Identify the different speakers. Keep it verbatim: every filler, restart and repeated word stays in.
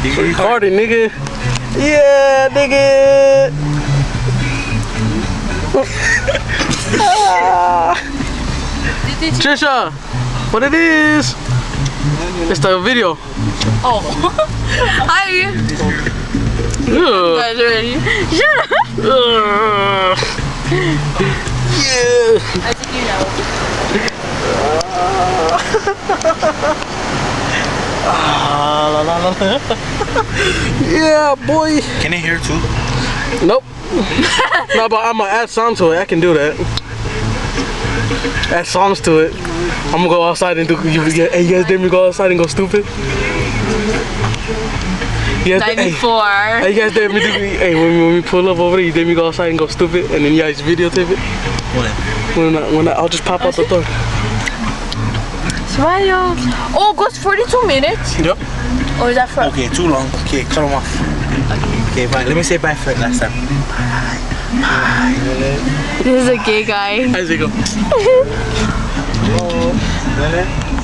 Speaker 1: Cardi, nigga. Yeah, nigga. Ah. Trisha, what it is? It's the video.
Speaker 2: Oh. Hi. You guys ready? Shut up.
Speaker 1: Uh. Yeah.
Speaker 2: I think you know.
Speaker 1: Ah, la, la, la. Yeah, boy.
Speaker 3: Can I hear too?
Speaker 1: Nope. No, but I'm gonna add songs to it. I can do that. Add songs to it. I'm gonna go outside and do. You, hey, you guys dare me go outside and go stupid? You guys, hey, hey, you guys dare me do? Hey, when we, when we pull up over there, you dare me go outside and go stupid, and then you guys videotape it.
Speaker 3: When?
Speaker 1: When I, when I, I'll just pop out the door.
Speaker 2: Smile. Oh, it goes forty-two minutes.
Speaker 1: Yep.
Speaker 2: Or is that for?
Speaker 3: Okay, too long. Okay, cut them off. Okay, bye. Let me say bye for it last time. Bye. Bye.
Speaker 2: This is a gay guy.
Speaker 1: How's it go?
Speaker 3: Oh,